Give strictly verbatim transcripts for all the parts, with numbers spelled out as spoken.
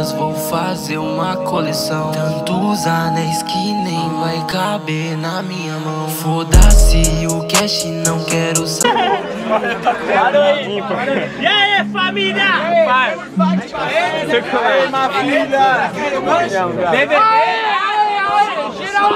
rimas, vou fazer uma coleção. Tantos anéis que nem vai caber na minha mão. Foda-se o cash, não quero saber. E aí, família? Vai! Ei, minha filha! B B B! Geral,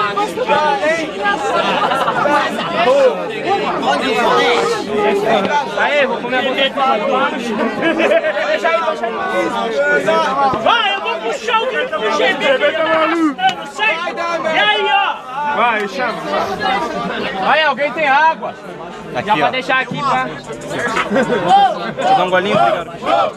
aí, vou comer a boca. Deixa aí, deixa aí. Vai, eu vou puxar o grito do G B que ele tá arrastando, certo? E aí, ó? Vai, chama. Aí, alguém tem água? Aqui, já pra deixar aqui, tá? Deixa eu dar um golinho, obrigado.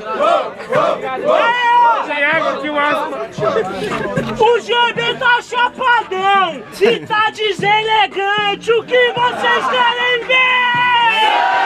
Tem água aqui, o asma. O G B tá chapadão e tá deselegante. O que vocês querem ver?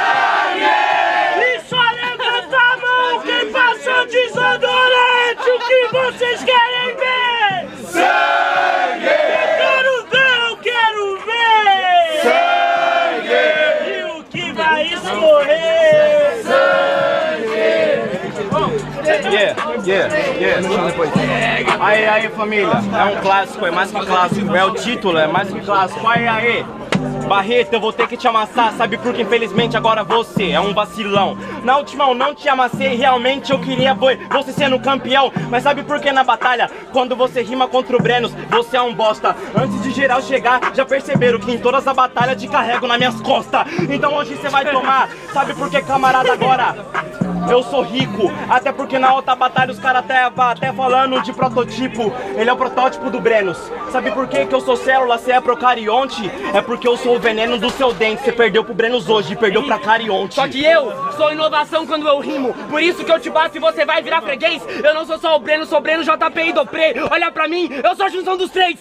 E só levanta a mão quem passou desodorante. O que vocês querem ver? Sangue! Eu quero ver, eu quero ver! Sangue! E o que vai escorrer? Sangue! Yeah, yeah, yeah. Depois. Aí, aí, família. É um clássico, é mais que clássico. É o título, é mais que clássico. Aí, aí. Barreto, eu vou ter que te amassar, sabe porque infelizmente agora você é um vacilão. Na última eu não te amassei, realmente eu queria ver você sendo campeão. Mas sabe por que na batalha, quando você rima contra o Brenos, você é um bosta. Antes de geral chegar, já perceberam que em todas as batalhas te carrego nas minhas costas. Então hoje você vai tomar, sabe por que, camarada, agora? Eu sou rico, até porque na outra batalha os caras até, até falando de prototipo. Ele é o protótipo do Brenos. Sabe por que, que eu sou célula, você é procarionte? É porque eu sou o veneno do seu dente. Você perdeu pro Brenos hoje e perdeu pra carionte. Só que eu sou inovação quando eu rimo. Por isso que eu te bato e você vai virar freguês. Eu não sou só o Breno, sou o Breno, J P e Dopré. Olha pra mim, eu sou a junção dos três.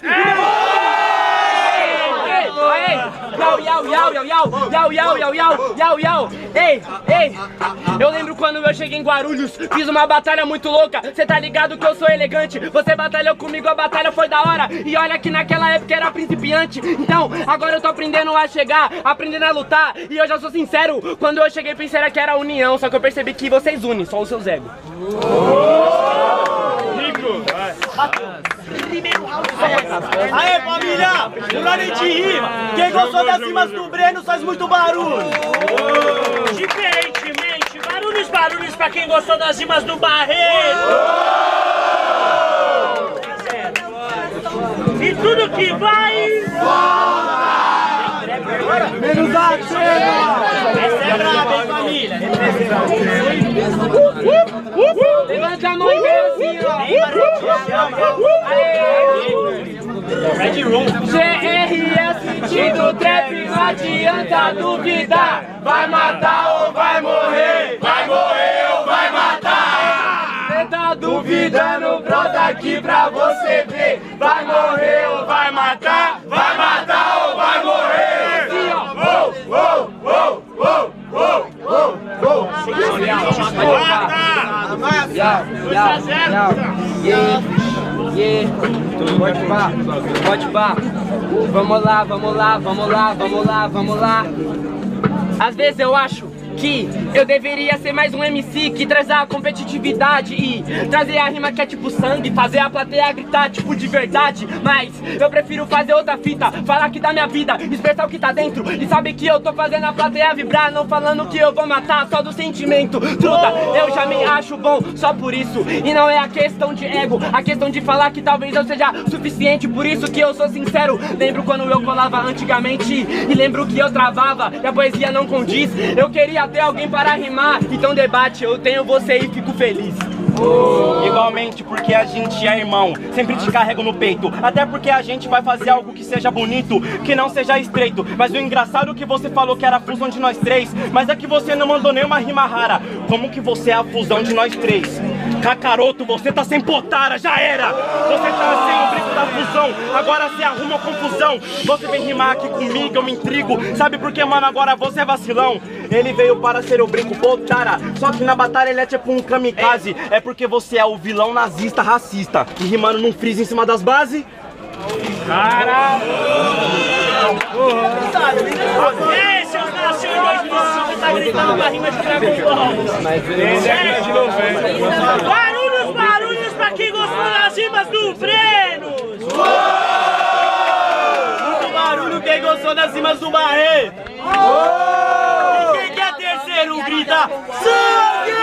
Ei, yau, yau, yau, yau, yau, yau, yau, yau, yau, yau, yau. Ei, ei, eu lembro quando eu cheguei em Guarulhos, fiz uma batalha muito louca. Cê tá ligado que eu sou elegante, você batalhou comigo, a batalha foi da hora. E olha que naquela época era principiante. Então, agora eu tô aprendendo a chegar, aprendendo a lutar. E eu já sou sincero, quando eu cheguei pensei que era a união. Só que eu percebi que vocês unem, só os seus egos. Aê, família! Pulando de rima! Quem gostou das rimas do Breno faz muito barulho! Diferentemente, barulhos, barulhos pra quem gostou das rimas do Barreto! E tudo que vai... Menos a Essa é brava, hein, família? Levanta a mão e vem assim, ó. Red Room. G R S sentido trap, não adianta duvidar. Vai matar ou vai morrer? Vai morrer ou vai matar? Cê tá duvidando, brota aqui pra você ver. Vai morrer ou vai matar? Vai matar ou vai morrer? Assim, ó. Uou, uou, uou, uou, uou, uou, uou. Pode pá, pode pá. Vamos lá, vamos lá, vamos lá, vamos lá, vamos lá. Às vezes eu acho que eu deveria ser mais um M C que traz a competitividade e trazer a rima que é tipo sangue, fazer a plateia gritar tipo de verdade. Mas eu prefiro fazer outra fita, falar que da minha vida, expressar o que tá dentro. E sabe que eu tô fazendo a plateia vibrar, não falando que eu vou matar, só do sentimento. Truta, eu já me acho bom só por isso. E não é a questão de ego, a questão de falar que talvez eu seja suficiente. Por isso que eu sou sincero, lembro quando eu colava antigamente e lembro que eu travava e a poesia não condiz. Eu queria ter alguém para rimar, então debate, eu tenho você e fico feliz. Oh. Igualmente porque a gente é irmão, sempre te carrego no peito. Até porque a gente vai fazer algo que seja bonito, que não seja estreito. Mas o engraçado é que você falou que era a fusão de nós três, mas é que você não mandou nenhuma rima rara. Como que você é a fusão de nós três? Cacaroto, você tá sem potara, já era! Você tá sem o brinco da fusão, agora você arruma confusão. Você vem rimar aqui comigo, eu me intrigo. Sabe por que, mano, agora você é vacilão? Ele veio para ser o brinco potara, só que na batalha ele é tipo um kamikaze. É porque você é o vilão nazista racista e rimando num freeze em cima das bases. Cara! Ei, seus nacionais do sul, tá gritando uma rima de Dragon Ball! Barulhos, barulhos pra quem gostou das rimas do Brenos. Muito barulho quem gostou das rimas do Barreto. E quem quer terceiro grita sangue!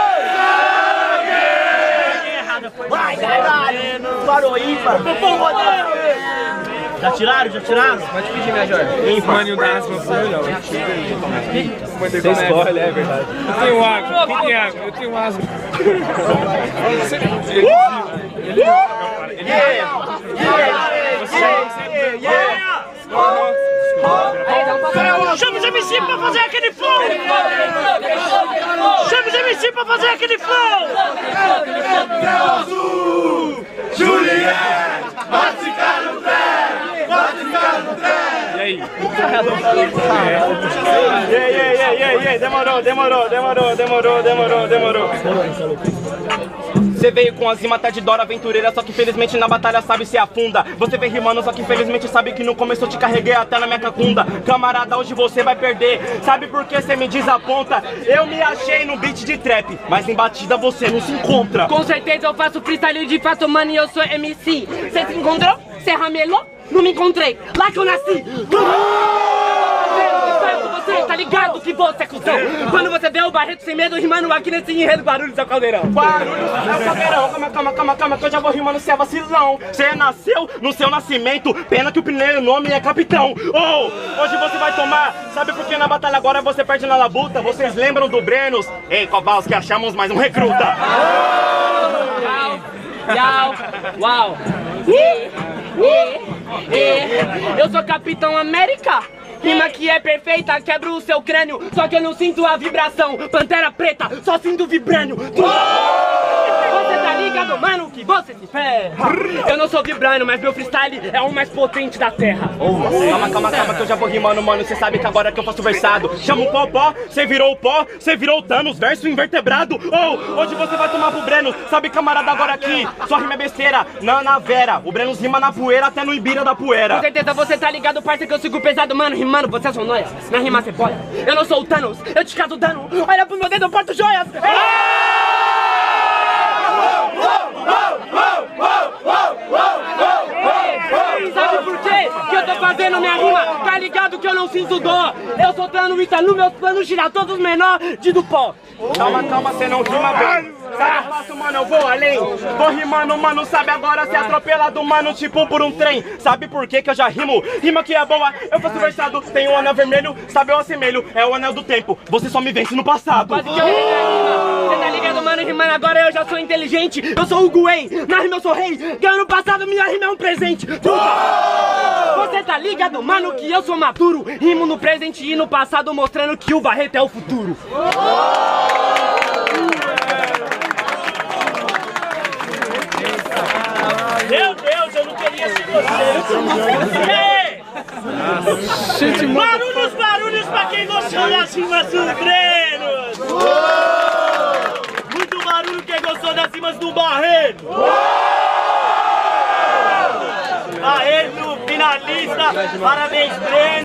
Vai, vai, parou ímpar. Já tiraram? Já tiraram? Pode pedir, minha joia. Ímpar. Mano, o Dasma foi não. Você escolhe, é verdade. Eu tenho água. Quem tem água? Eu tenho água. Ele Chama os M C pra fazer aquele flow! Chama os M C pra fazer aquele flow! Juliette, vai ficar no pé, vai ficar no pé. E aí? E aí, e aí, e aí, e aí, demorou, demorou, demorou, demorou, demorou, demorou. Você veio com as rimas de Dora Aventureira, só que infelizmente na batalha sabe se afunda. Você vem rimando, só que infelizmente sabe que no começo eu te carreguei até na minha cacunda. Camarada, hoje você vai perder, sabe por que você me desaponta? Eu me achei no beat de trap, mas em batida você não se encontra. Com certeza eu faço freestyle de fato, mano, e eu sou M C. Cê se encontrou? Cê ramelou? Não me encontrei, lá que eu nasci. Você tá ligado que você é cuzão? Quando você vê o Barreto sem medo rimando aqui nesse enredo, Guarulhos é o Caldeirão. Guarulhos é o Caldeirão, calma, calma, calma, calma, que eu já vou rimando, cê é vacilão. Você nasceu no seu nascimento, pena que o primeiro nome é Capitão. Oh, hoje você vai tomar, sabe por que na batalha agora você perde na labuta? Vocês lembram do Brenos? Ei, Kowalski, achamos mais um recruta. Uau, uau, e, e, e, eu sou Capitão América. Rima que é perfeita, quebro o seu crânio, só que eu não sinto a vibração. Pantera preta, só sinto vibrânio. Você tá ligado, mano, que você se ferra. Eu não sou vibrânio, mas meu freestyle é o mais potente da terra. Calma, calma, calma, que eu já vou rimando, mano. Cê sabe que agora que eu faço versado. Chama o pó, pó, cê virou o pó, cê virou o Thanos, verso invertebrado. Oh, hoje você vai tomar pro Breno. Sabe, camarada, agora aqui, sua rima é besteira. Na, na Vera, o Breno rima na poeira até no Ibira da poeira. Com certeza você tá ligado, parça, que eu sigo pesado, mano. Rimando, você é só noia. Na rima cê pode. Eu não sou o Thanos, eu te caso dano. Olha pro meu dedo, eu porto joias. Sabe por quê que eu tô fazendo minha rima? Tá ligado que eu não sinto dó. Eu soltando isso no meus planos, girar todos menores de do pó. Calma, calma, cê não rima bem. Sabe, eu faço, mano, eu vou além. Vou rimando, mano, sabe agora ser atropelado, mano, tipo por um trem. Sabe por que que eu já rimo? Rima que é boa, eu faço versado. Tenho o anel vermelho, sabe, eu assemelho. É o anel do tempo, você só me vence no passado. Quase que eu errei na rima. Cê tá ligado, mano, rimando agora eu já sou inteligente. Eu sou o Gwen, na rima eu sou rei. Ganho no passado, minha rima é um presente. Você tá ligado, mano, que eu sou maduro. Rimo no presente e no passado, mostrando que o Barreto é o futuro. Meu Deus, eu não queria ser você. Ei! Barulhos, barulhos pra quem gostou das rimas do Brenos. Muito barulho quem gostou das rimas do Barreto. Barreto, finalista, parabéns, Breno.